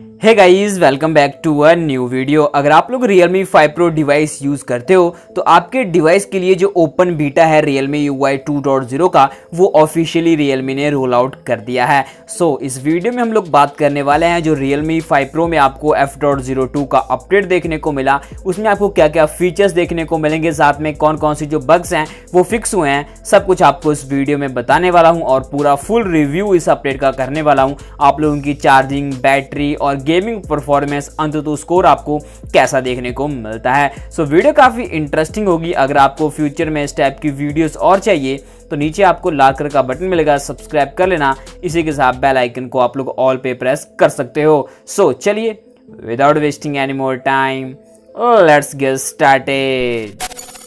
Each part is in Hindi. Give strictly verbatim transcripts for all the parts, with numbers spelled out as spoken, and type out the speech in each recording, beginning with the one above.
Hey guys, welcome back to a new video. अगर आप लोग Realme five Pro device use करते हो तो आपके डिवाइस के लिए जो ओपन बीटा है Realme U I two point zero का, वो ऑफिशियली Realme ने रोल आउट कर दिया है। सो so, इस वीडियो में हम लोग बात करने वाले हैं जो Realme फाइव Pro में आपको एफ ज़ीरो टू का अपडेट देखने को मिला, उसमें आपको क्या क्या फीचर्स देखने को मिलेंगे, साथ में कौन कौन सी जो बग्स हैं वो फिक्स हुए हैं, सब कुछ आपको इस वीडियो में बताने वाला हूँ और पूरा फुल रिव्यू इस अपडेट का करने वाला हूँ। आप लोगों की चार्जिंग, बैटरी और गेमिंग परफॉर्मेंस, अंततः स्कोर आपको कैसा देखने को मिलता है। सो वीडियो काफी इंटरेस्टिंग होगी। अगर आपको फ्यूचर में इस टाइप की वीडियोस और चाहिए तो नीचे आपको लाल कलर का बटन मिलेगा, सब्सक्राइब कर लेना। इसी के साथ बेल आइकन को आप लोग ऑल पे प्रेस कर सकते हो। सो चलिए, without wasting any more time, let's get started.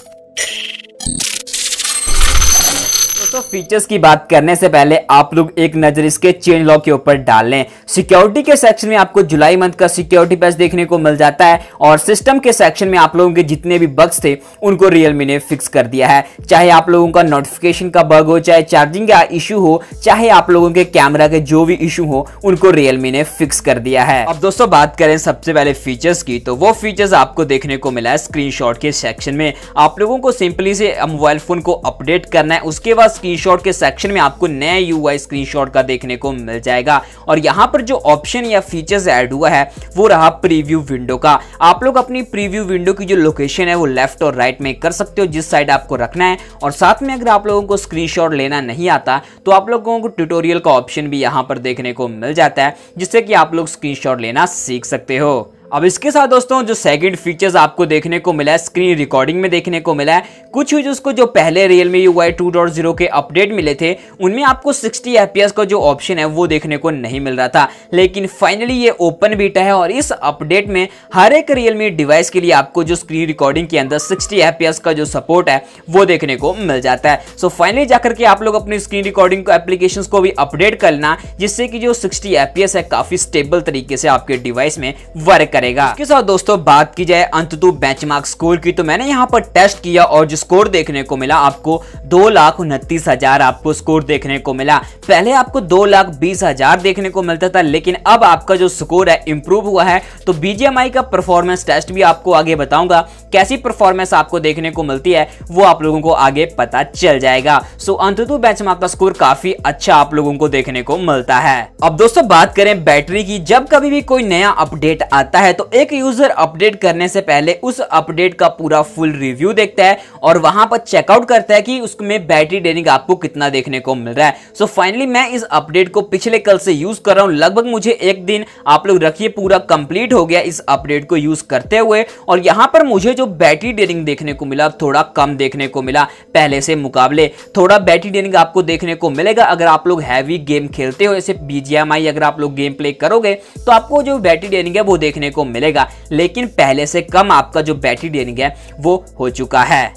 तो फीचर्स की बात करने से पहले आप लोग एक नजर इसके चेंज लॉग के ऊपर डाल लें। सिक्योरिटी के सेक्शन में आपको जुलाई मंथ का सिक्योरिटी पैच देखने को मिल जाता है और सिस्टम के सेक्शन में आप लोगों के जितने भी बग्स थे उनको Realme ने फिक्स कर दिया है। चाहे आप लोगों का नोटिफिकेशन का बग हो, चाहे चार्जिंग का इशू हो, चाहे आप लोगों के कैमरा के जो भी इशू हो, उनको Realme ने फिक्स कर दिया है। अब दोस्तों बात करें सबसे पहले फीचर्स की, तो वो फीचर्स आपको देखने को मिला है स्क्रीनशॉट के सेक्शन में। आप लोगों को सिंपली से मोबाइल फोन को अपडेट करना है, उसके बाद स्क्रीनशॉट के सेक्शन में आपको नया यूआई स्क्रीनशॉट का देखने को मिल जाएगा। और यहां पर जो ऑप्शन या फीचर्स ऐड हुआ है वो रहा प्रीव्यू विंडो का। आप लोग अपनी प्रीव्यू विंडो की जो लोकेशन है वो लेफ्ट और राइट में कर सकते हो, जिस साइड आपको रखना है। और साथ में अगर आप लोगों को स्क्रीनशॉट लेना नहीं आता तो आप लोगों को ट्यूटोरियल का ऑप्शन भी यहां पर देखने को मिल जाता है, जिससे कि आप लोग स्क्रीनशॉट लेना सीख सकते हो। अब इसके साथ दोस्तों जो सेकंड फीचर्स आपको देखने को मिला है, स्क्रीन रिकॉर्डिंग में देखने को मिला है। कुछ यूजर्स को जो पहले Realme U I two point zero के अपडेट मिले थे उनमें आपको सिक्सटी एफ पी एस का जो ऑप्शन है वो देखने को नहीं मिल रहा था, लेकिन फाइनली ये ओपन बीटा है और इस अपडेट में हर एक Realme डिवाइस के लिए आपको जो स्क्रीन रिकॉर्डिंग के अंदर सिक्सटी एफ पी एस का जो सपोर्ट है वो देखने को मिल जाता है। सो फाइनली जाकर के आप लोग अपनी स्क्रीन रिकॉर्डिंग को एप्लीकेशन को भी अपडेट करना, जिससे कि जो सिक्सटी एफ पी एस है काफी स्टेबल तरीके से आपके डिवाइस में वर्क करेगा। इसके साथ दोस्तों बात की जाए अंततः बेंचमार्क स्कोर की, तो मैंने यहाँ पर टेस्ट किया और जो स्कोर देखने को मिला आपको दो लाख उनतीस हजार आपको स्कोर देखने को मिला। पहले आपको दो लाख बीस हजार देखने को मिलता था, लेकिन अब आपका जो स्कोर है इंप्रूव हुआ है। तो बीजीएमआई का परफॉर्मेंस टेस्ट भी आपको आगे बताऊंगा, कैसी परफॉर्मेंस आपको देखने को मिलती है वो आप लोगों को आगे पता चल जाएगा। सो अंततः बेंचमार्क का स्कोर काफी अच्छा आप लोगों को देखने को मिलता है। अब दोस्तों बात करें बैटरी की, जब कभी भी कोई नया अपडेट आता है तो एक यूजर अपडेट करने से पहले उस अपडेट का पूरा फुल रिव्यू देखता है और वहां पर चेकआउट करता है कि उसमें बैटरी ड्रेनिंग आपको कितना देखने को मिल रहा है। सो फाइनली मैं इस अपडेट को पिछले कल से यूज कर रहा हूं, लगभग मुझे एक दिन आप लोग रखिए पूरा कंप्लीट हो गया इस अपडेट को यूज करते हुए। और यहां पर मुझे जो बैटरी ड्रेनिंग देखने को मिला थोड़ा कम देखने को मिला पहले से मुकाबले। थोड़ा बैटरी ड्रेनिंग आपको देखने को मिलेगा अगर आप लोग हैवी गेम खेलते हो, जैसे बीजीएमआई अगर आप लोग गेम प्ले करोगे तो आपको जो बैटरी ड्रेनिंग है वो देखने को मिलेगा, लेकिन पहले से कम आपका जो बैटरी ड्रेनिंग है वो हो चुका है।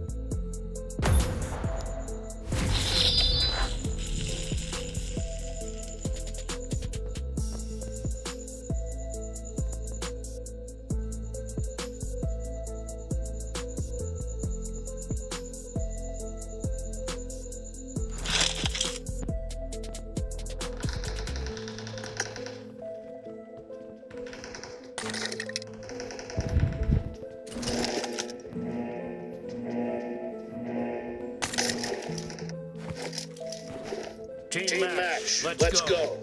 Team, Team match. match. Let's, Let's go. go.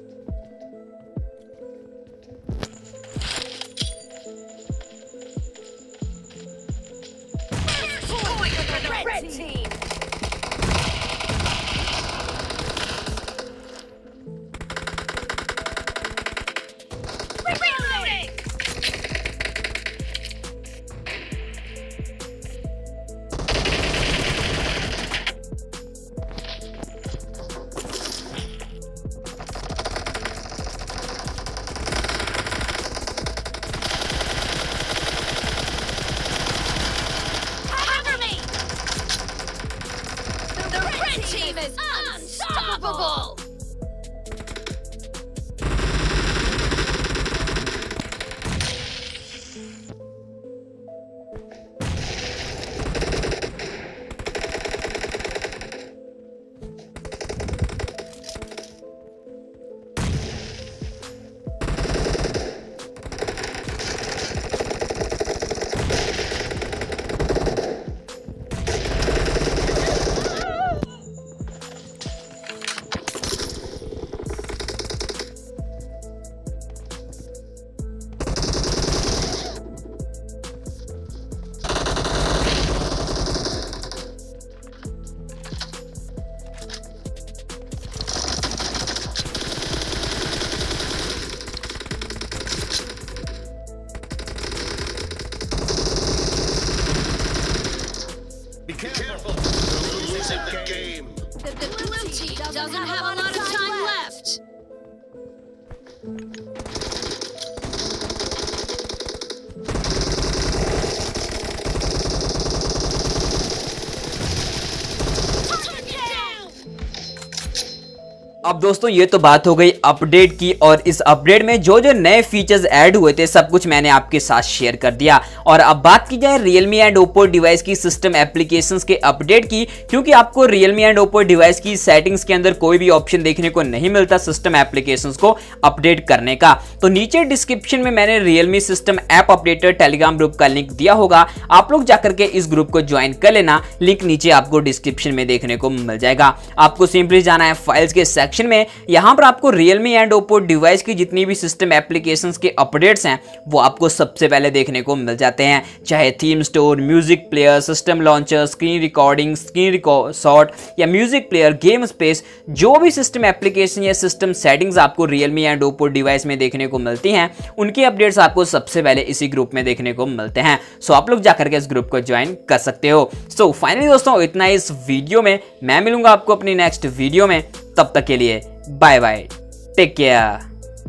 Red team. Team is unstoppable! दोस्तों ये तो बात हो गई अपडेट की, और इस अपडेट में जो जो नए फीचर्स ऐड हुए थे सब कुछ मैंने आपके साथ शेयर कर दिया। और अब बात की जाए Realme एंड Oppo डिवाइस की सिस्टम एप्लीकेशंस के अपडेट की, क्योंकि आपको Realme एंड Oppo डिवाइस की सेटिंग्स के अंदर कोई भी ऑप्शन देखने को नहीं मिलता सिस्टम एप्लीकेशंस को अपडेट करने का। तो नीचे डिस्क्रिप्शन में मैंने Realme system app updater Telegram group का लिंक दिया होगा, आप लोग जाकर के इस ग्रुप को ज्वाइन कर लेना, लिंक नीचे आपको डिस्क्रिप्शन में देखने को मिल जाएगा। आपको सिंपली जाना है फाइल्स के सेक्शन में, यहां पर आपको Realme एंड Oppo डिवाइस की जितनी भी सिस्टम एप्लीकेशंस के अपडेट्स हैं वो आपको सबसे पहले देखने को मिल जाते हैं, चाहे theme store, music player, system launcher, screen recording, screenshot या म्यूजिक प्लेयर, गेम स्पेस, जो भी सिस्टम एप्लीकेशन या सिस्टम सेटिंग्स आपको Realme एंड Oppo डिवाइस में देखने को मिलती हैं उनकी अपडेट्स आपको सबसे पहले इसी ग्रुप में देखने को मिलते हैं। सो आप लोग जाकर के इस ग्रुप को ज्वाइन कर सकते हो। सो फाइनली दोस्तों इतना इस वीडियो में, मैं मिलूंगा आपको अपनी नेक्स्ट वीडियो में, तब तक के लिए बाय बाय, टेक केयर।